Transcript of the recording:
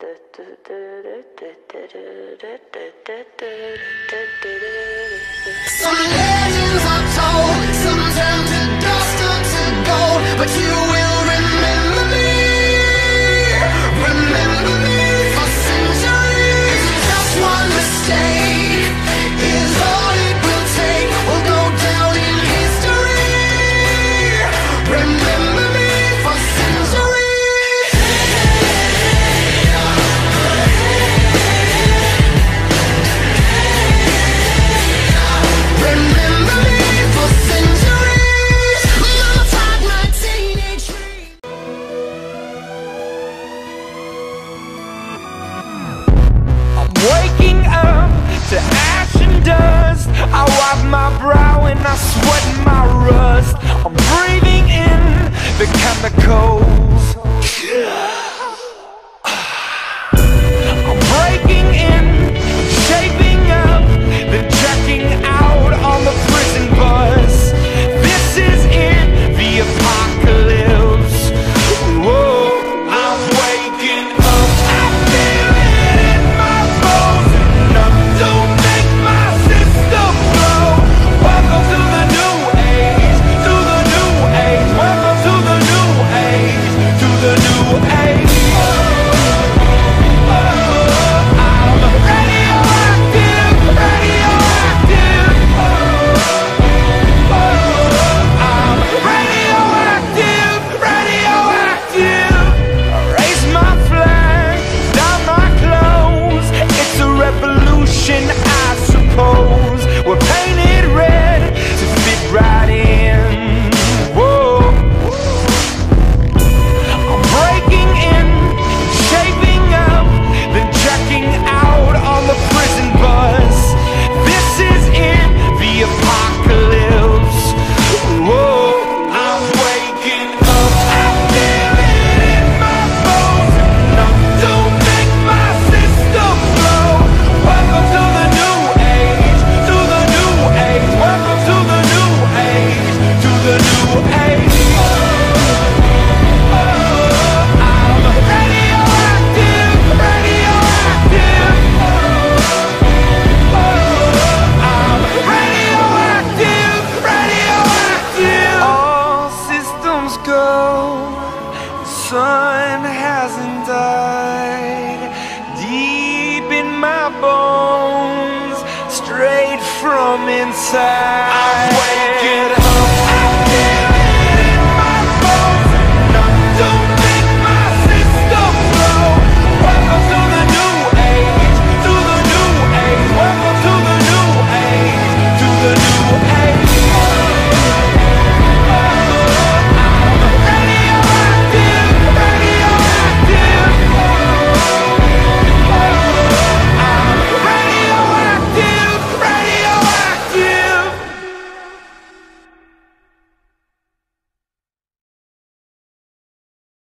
Some legends are told, some turn to dust or to gold, but you will remember me for centuries. Just one mistake is all it will take. We'll go down in history. Remember me for centuries. Remember me for centuries. Mama taught my teenage dream. I'm waking up to ash and dust. I wipe my brow and I sweat my rust. I'm breathing in the chemicals. I'm breaking in, shaping up, then checking out on the prison bus. This is it, the apocalypse. Whoa, I'm waking up. I feel it in my bones. Enough to make my system blow. Welcome to the new age, to the new age. Welcome to the new age, to the new age. I'm radioactive, radioactive. I'm radioactive, radioactive. Raise my flag, down my clothes. It's a revolution, I suppose. We're painted red to fit right in. Whoa. I'm breaking in, shaping up, then checking out on the prison bus. This is it, the apocalypse. Whoa, I'm waking up. I feel it in my bones. Enough to make my system blow. Welcome to the new age, to the new age. Welcome to the new age, to the new age. I'm radioactive, radioactive. I'm radioactive, radioactive. All systems go. The sun hasn't died. Deep in my bones, straight from inside.